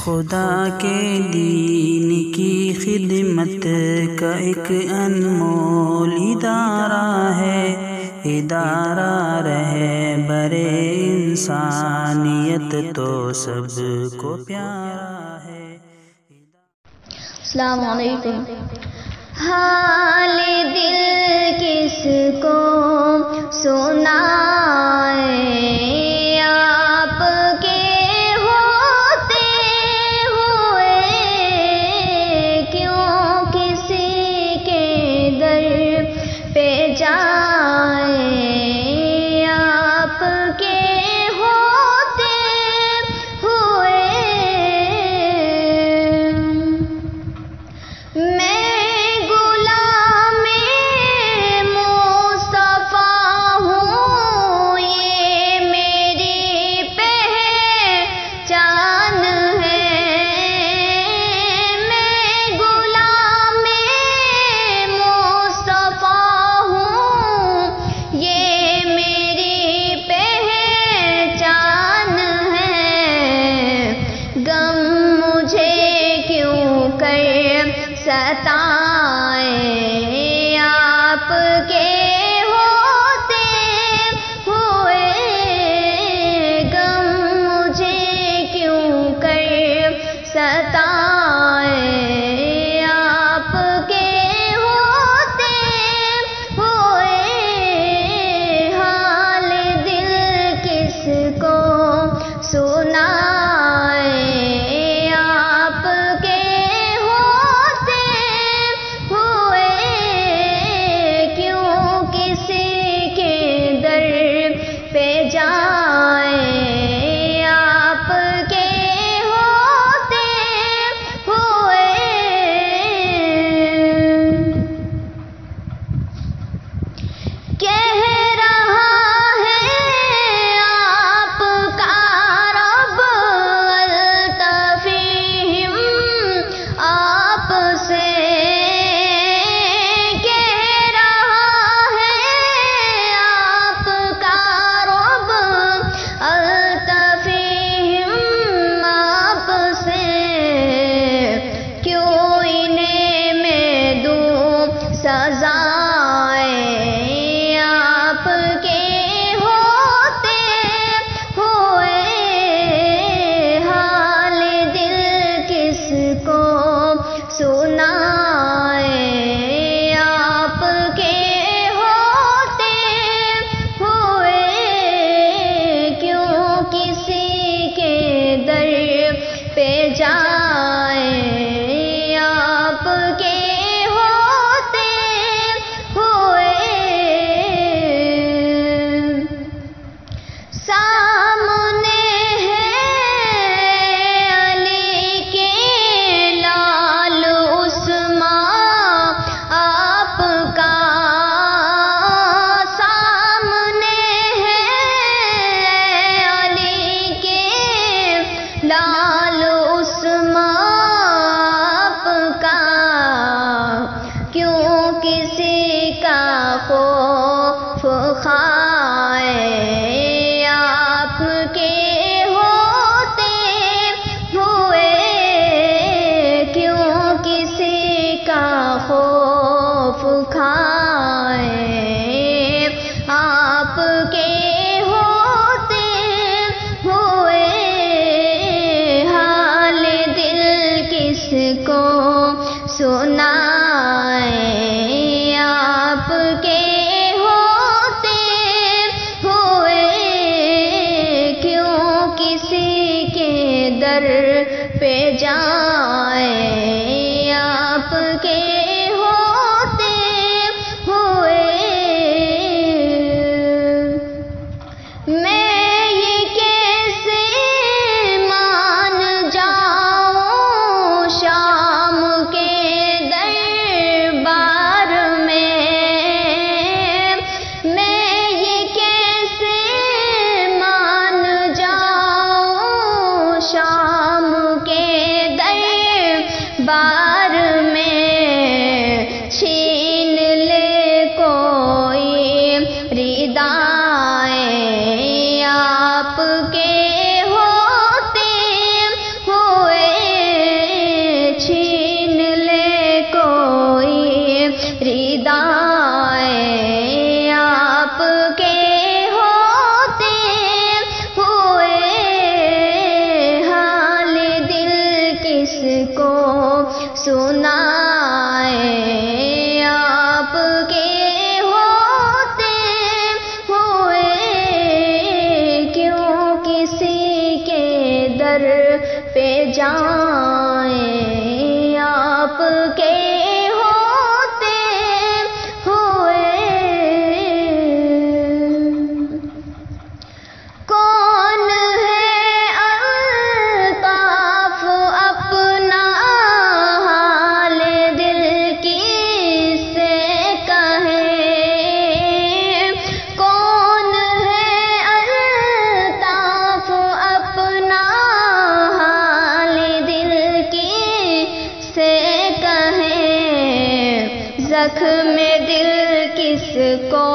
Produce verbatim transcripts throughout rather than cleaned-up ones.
خدا کے دین کی خدمت کا ایک انمول ادارہ ہے، ادارہ رہے برے انسانیت تو سب کو پیارا ہے۔ السلام علیکم۔ حال دل کس کو سنائے، آپ کے ہوتے ہوئے کیوں کسی کے در پہ جائے، آپ کے ہوتے ہوئے میں ستائے، آپ کے ہوتے ہوئے غم مجھے کیوں کر ستائے، آپ کے ہوتے ہوئے حال دل کس کو سنائے، سزائے، آپ کے ہوتے ہوئے حال دل کس کو سنائے، آپ کے ہوتے ہوئے کیوں کسی کے در پہ جائے، آپ کے لال عثمان آپ کا کیوں کسی کا خوف کھائے، آپ کے ہوتے ہوئے کیوں کسی کا خوف کھائے، آپ کے کو سنائے، آپ کے ہوتے ہوئے کیوں کسی کے در پہ جائے، آپ کے ہوتے ہوئے میں شام کے در پہ جائیں آپ کے ہوتے ہوئے، کون ہے الطاف اپنا حال دل کی سے کہے، کون ہے الطاف اپنا حال دل کی سے کہے، زخم دل کس کو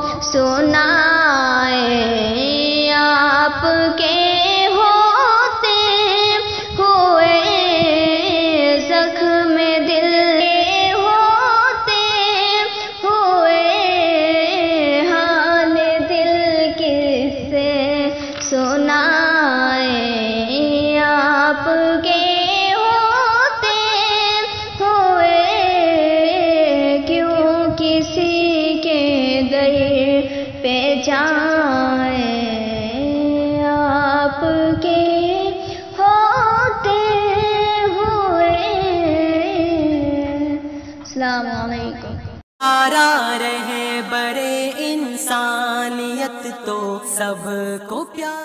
سنائے آپ کے ہوتے ہوئے، زخم دل ہوتے ہوئے، حال دل کس سے سنائے آپ کے ہوتے ہوئے، کیوں کسی کے در پہ جائیں آپ کے ہوتے ہوئے۔ السلام علیکم۔ آرا رہے برے انسانیت تو سب کو پیار